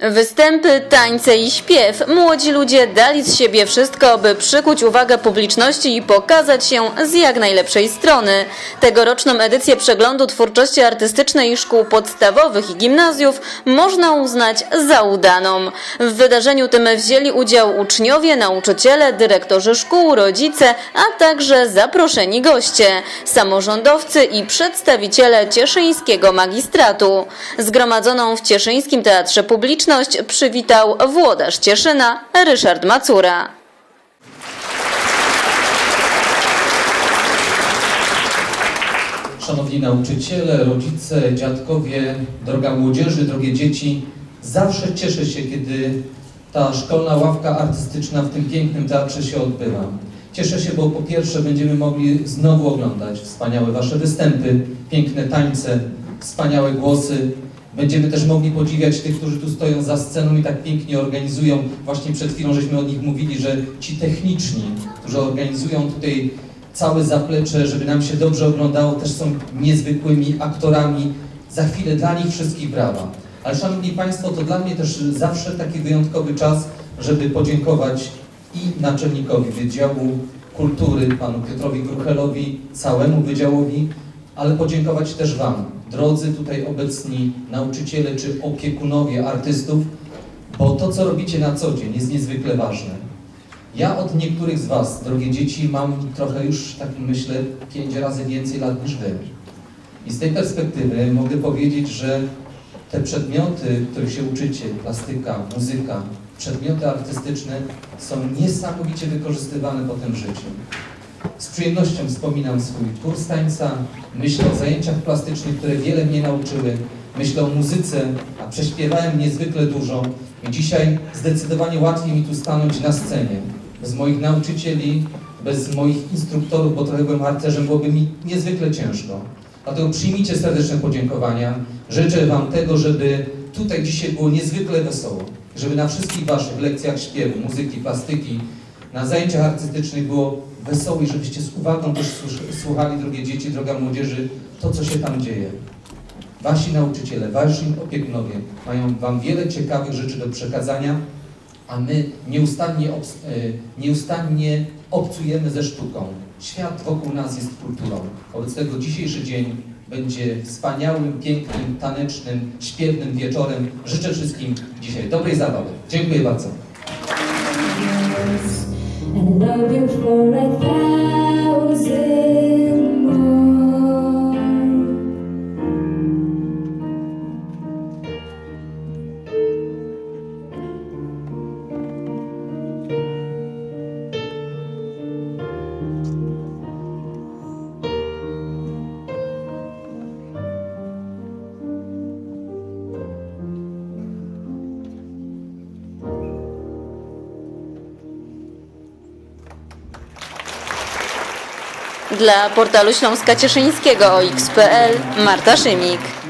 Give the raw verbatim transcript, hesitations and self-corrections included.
Występy, tańce i śpiew. Młodzi ludzie dali z siebie wszystko, by przykuć uwagę publiczności i pokazać się z jak najlepszej strony. Tegoroczną edycję przeglądu twórczości artystycznej szkół podstawowych i gimnazjów można uznać za udaną. W wydarzeniu tym wzięli udział uczniowie, nauczyciele, dyrektorzy szkół, rodzice, a także zaproszeni goście, samorządowcy i przedstawiciele cieszyńskiego magistratu. Zgromadzoną w Cieszyńskim Teatrze Publicznym przywitał włodarz Cieszyna Ryszard Macura. Szanowni nauczyciele, rodzice, dziadkowie, droga młodzieży, drogie dzieci, zawsze cieszę się, kiedy ta szkolna ławka artystyczna w tym pięknym teatrze się odbywa. Cieszę się, bo po pierwsze będziemy mogli znowu oglądać wspaniałe wasze występy, piękne tańce, wspaniałe głosy. Będziemy też mogli podziwiać tych, którzy tu stoją za sceną i tak pięknie organizują. Właśnie przed chwilą żeśmy o nich mówili, że ci techniczni, którzy organizują tutaj całe zaplecze, żeby nam się dobrze oglądało, też są niezwykłymi aktorami. Za chwilę dla nich wszystkich brawa. Ale szanowni państwo, to dla mnie też zawsze taki wyjątkowy czas, żeby podziękować i naczelnikowi Wydziału Kultury, panu Piotrowi Gruchelowi, całemu wydziałowi, ale podziękować też wam, drodzy tutaj obecni nauczyciele czy opiekunowie artystów, bo to, co robicie na co dzień, jest niezwykle ważne. Ja od niektórych z was, drogie dzieci, mam trochę już, tak myślę, pięć razy więcej lat niż wy. I z tej perspektywy mogę powiedzieć, że te przedmioty, których się uczycie, plastyka, muzyka, przedmioty artystyczne są niesamowicie wykorzystywane potem w życiu. Z przyjemnością wspominam swój kurs tańca, myślę o zajęciach plastycznych, które wiele mnie nauczyły, myślę o muzyce, a prześpiewałem niezwykle dużo i dzisiaj zdecydowanie łatwiej mi tu stanąć na scenie. Bez moich nauczycieli, bez moich instruktorów, bo trochę byłem harcerzem, byłoby mi niezwykle ciężko. Dlatego przyjmijcie serdeczne podziękowania. Życzę wam tego, żeby tutaj dzisiaj było niezwykle wesoło, żeby na wszystkich waszych lekcjach śpiewu, muzyki, plastyki, na zajęciach artystycznych było wesoło i żebyście z uwagą też słuchali, drogie dzieci, droga młodzieży, to, co się tam dzieje. Wasi nauczyciele, wasi opiekunowie mają wam wiele ciekawych rzeczy do przekazania, a my nieustannie, nieustannie obcujemy ze sztuką. Świat wokół nas jest kulturą. Wobec tego dzisiejszy dzień będzie wspaniałym, pięknym, tanecznym, śpiewnym wieczorem. Życzę wszystkim dzisiaj dobrej zabawy. Dziękuję bardzo. And love you for a thousand more. Dla portalu Śląska Cieszyńskiego o X kropka p l Marta Szymik.